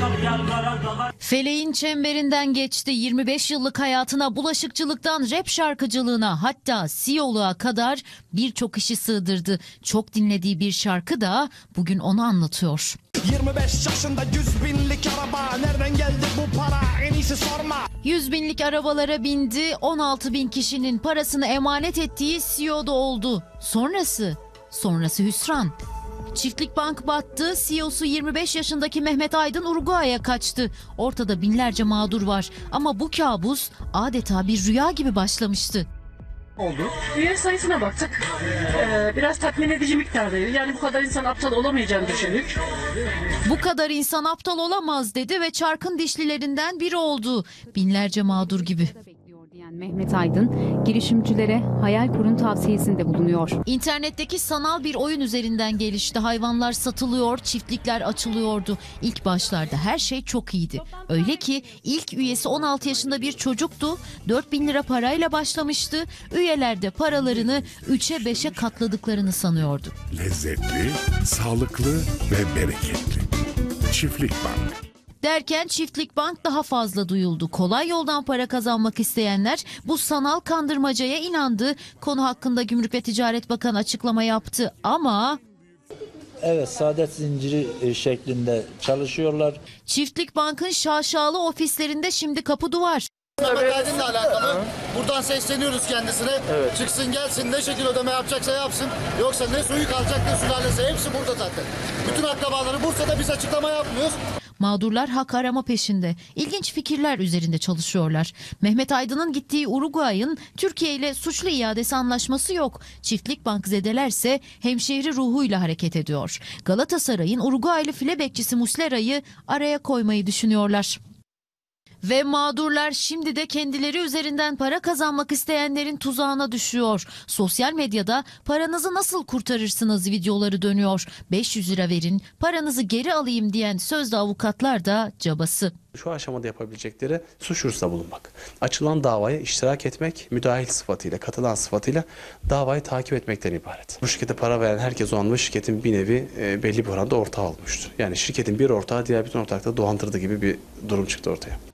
Feleğin çemberinden geçti. 25 yıllık hayatına bulaşıkçılıktan rap şarkıcılığına, hatta CEO'luğa kadar birçok işi sığdırdı. Çok dinlediği bir şarkı da bugün onu anlatıyor. 25 yaşında 100 binlik araba, nereden geldi bu para, en iyisi sorma. 100 binlik arabalara bindi, 16 bin kişinin parasını emanet ettiği CEO'da oldu. Sonrası hüsran. Çiftlik Bank battı, CEO'su 25 yaşındaki Mehmet Aydın Uruguay'a kaçtı. Ortada binlerce mağdur var ama bu kabus adeta bir rüya gibi başlamıştı. Üye sayısına baktık. Biraz tatmin edici miktardaydı. Yani bu kadar insan aptal olamayacağını düşündük. Bu kadar insan aptal olamaz dedi ve çarkın dişlilerinden biri oldu. Binlerce mağdur gibi. Mehmet Aydın girişimcilere hayal kurun tavsiyesinde bulunuyor. İnternetteki sanal bir oyun üzerinden gelişti. Hayvanlar satılıyor, çiftlikler açılıyordu. İlk başlarda her şey çok iyiydi. Öyle ki ilk üyesi 16 yaşında bir çocuktu. 4.000 lira parayla başlamıştı. Üyeler de paralarını 3'e 5'e katladıklarını sanıyordu. Lezzetli, sağlıklı ve bereketli. Çiftlik Bank. Derken Çiftlik Bank daha fazla duyuldu. Kolay yoldan para kazanmak isteyenler bu sanal kandırmacaya inandı. Konu hakkında Gümrük ve Ticaret Bakanı açıklama yaptı ama... Evet, saadet zinciri şeklinde çalışıyorlar. Çiftlik Bank'ın şaşalı ofislerinde şimdi kapı duvar. Mehmet Aydın'la alakalı. Buradan sesleniyoruz kendisine. Evet. Çıksın gelsin, ne şekil ödeme yapacaksa yapsın. Yoksa ne suyu kalacak ne sülalesi, hepsi burada zaten. Bütün akrabaları Bursa'da, biz açıklama yapmıyoruz. Mağdurlar hak arama peşinde. İlginç fikirler üzerinde çalışıyorlar. Mehmet Aydın'ın gittiği Uruguay'ın Türkiye ile suçlu iadesi anlaşması yok. Çiftlik Bank zedelerse hemşehri ruhuyla hareket ediyor. Galatasaray'ın Uruguaylı file bekçisi Muslera'yı araya koymayı düşünüyorlar. Ve mağdurlar şimdi de kendileri üzerinden para kazanmak isteyenlerin tuzağına düşüyor. Sosyal medyada paranızı nasıl kurtarırsınız videoları dönüyor. 500 lira verin, paranızı geri alayım diyen sözde avukatlar da cabası. Şu aşamada yapabilecekleri suç duyurusunda bulunmak. Açılan davaya iştirak etmek, müdahil sıfatıyla, katılan sıfatıyla davayı takip etmekten ibaret. Bu şirkete para veren herkes o anda şirketin bir nevi belli bir oranda ortağı olmuştur. Yani şirketin bir ortağı diğer bütün ortakları dolandırdığı gibi bir durum çıktı ortaya.